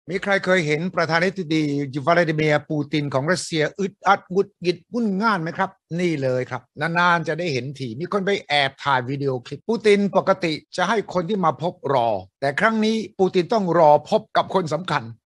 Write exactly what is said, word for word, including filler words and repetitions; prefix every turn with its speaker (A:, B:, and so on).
A: มีใครเคยเห็นประธานาธิบดีวลาดิเมียร์ปูตินของรัสเซียอึดอัดหงุดหงิดงุ่นง่านไหมครับนี่เลยครับนานๆจะได้เห็นทีมีคนไปแอบถ่ายวิดีโอคลิปปูตินปกติจะให้คนที่มาพบรอแต่ครั้งนี้ปูตินต้องรอพบกับคนสำคัญ